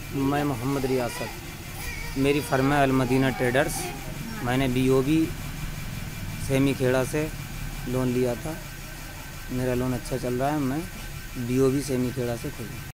मैं मोहम्मद रियासत, मेरी फर्म है अलमदीना ट्रेडर्स। मैंने बीओबी सेमी खेड़ा से लोन लिया था। मेरा लोन अच्छा चल रहा है। मैं बीओबी सेमी खेड़ा से खुद